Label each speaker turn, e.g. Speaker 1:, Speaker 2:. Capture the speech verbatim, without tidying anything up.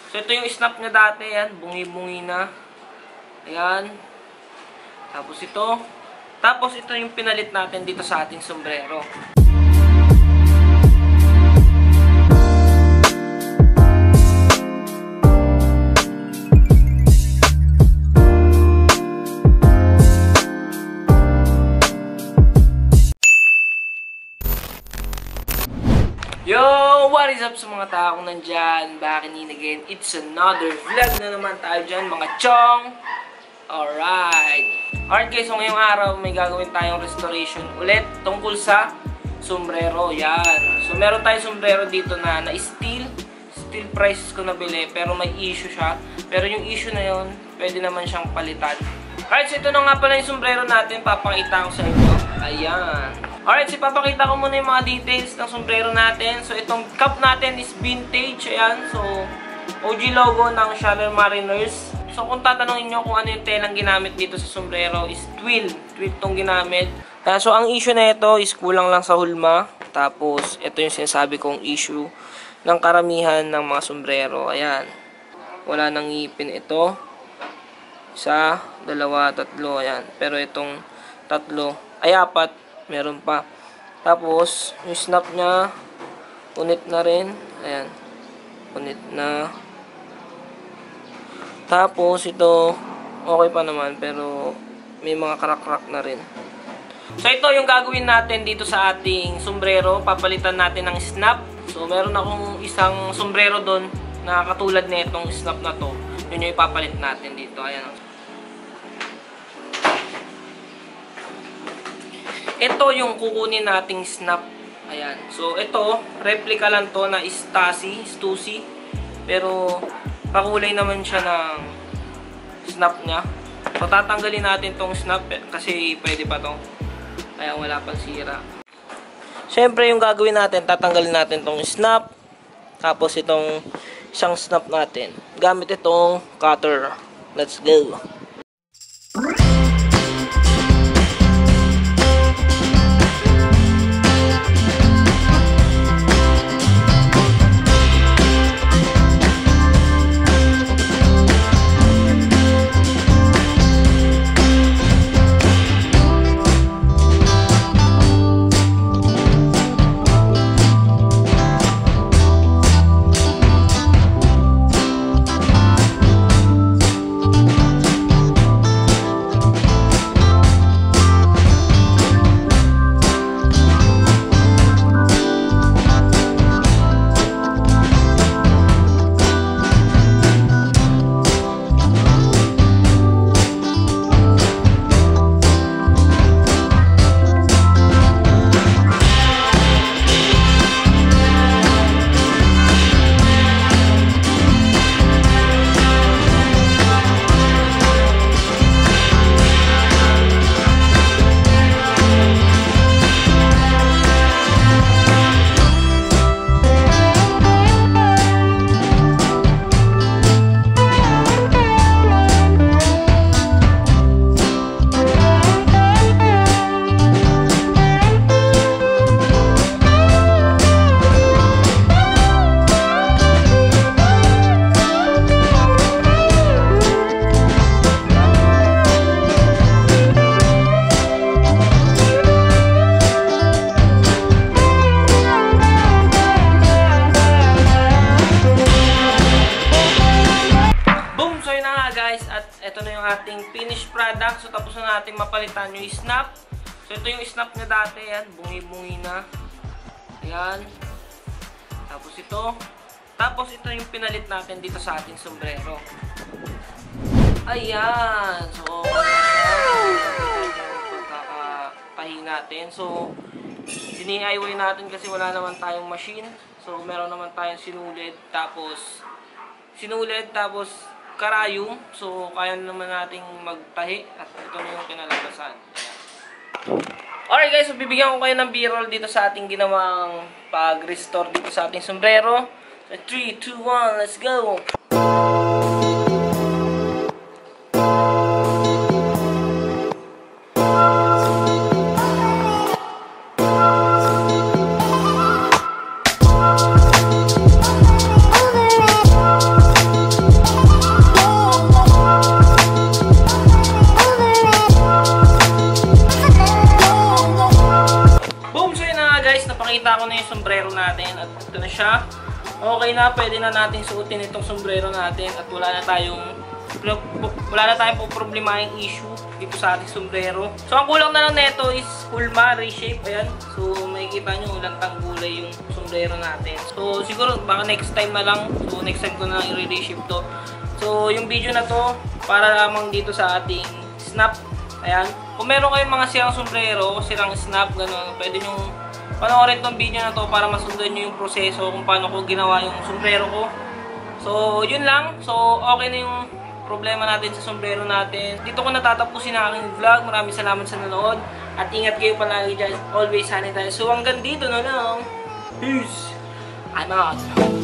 Speaker 1: So, ito yung snap niya dati. Yan, bungi-bungi na. Ayan. Tapos ito. Tapos ito yung pinalit natin dito sa ating sombrero. Yo! What is up sa mga taong nandyan? Back in again. It's another vlog na naman tayo dyan, mga chong! Alright! Alright guys, so ngayong araw may gagawin tayong restoration ulit tungkol sa sombrero. Yan. So meron tayong sombrero dito na na-steal. Steal prices ko nabili, pero may issue siya. Pero yung issue na yun, pwede naman siyang palitan. Alright, so ito na nga pala yung sombrero natin. Papakita ko sa inyo. Ayan. Alright, so papakita ko muna yung mga details ng sombrero natin. So itong cap natin is vintage. Ayan. So O G logo ng Shaler Mariners. So kung tatanungin nyo kung ano yung telang ginamit dito sa sombrero is twill. Twill tong ginamit. Uh, so ang issue na ito is kulang lang sa hulma. Tapos ito yung sinasabi kong issue ng karamihan ng mga sombrero. Ayan. Wala nang ngipin ito. Isa, dalawa, tatlo. Ayan. Pero itong tatlo ay apat. Meron pa. Tapos yung snap niya punit na rin. Ayan. Punit na. Tapos ito okay pa naman pero may mga crack-crack na rin. So ito yung gagawin natin dito sa ating sombrero. Papalitan natin ng snap. So meron akong isang sombrero doon na katulad na itong snap na to. Yun yung ipapalit natin dito. Ayan. Ito yung kukunin nating snap. Ayan. So ito, replica lang to na Stasi, Stussy. Pero pakulay naman siya ng snap niya. So tatanggalin natin tong snap kasi pwede pa to. Kaya wala pang sira. Siyempre yung gagawin natin, tatanggalin natin tong snap. Tapos itong isang snap natin. Gamit itong cutter. Let's go. Ito na yung ating finished product. So tapos na natin mapalitan yung snap. So ito yung snap niya dati. Yan. Bungi-bungi na. Ayan. Tapos ito. Tapos ito yung pinalit natin dito sa ating sombrero. Ayan. So pagkakatahi natin. So D I Y natin kasi wala naman tayong machine. So meron naman tayong sinulid. Tapos sinulid. Tapos karayom. So, kaya naman nating magtahi. At ito na yung kinalabasan. Alright guys, so bibigyan ko kayo ng b-roll dito sa ating ginawang pag-restore dito sa ating sombrero. So, three, two, one, let's go! okay na, pwede na nating suotin itong sombrero natin at wala na tayong wala na tayong problemaing issue dito sa ating sombrero. So ang kulang na lang nito is hulma, reshape, ayan. So makikita nyo lantang gulay yung sombrero natin. So siguro baka next time na lang, so next time ko na lang i-reshape to. So yung video na to para lamang dito sa ating snap, ayan. Kung meron kayong mga sirang sombrero, sirang snap, gano'n, pwede nyo panoorin tong video na to para masundan nyo yung proseso kung paano ko ginawa yung sombrero ko. So yun lang, so okay na yung problema natin sa sombrero natin. Dito ko natatapusin ang aking vlog. Maraming salamat sa nanood. At ingat kayo palagi dyan. Always sanitize. So hanggang dito na lang. Peace! I'm out.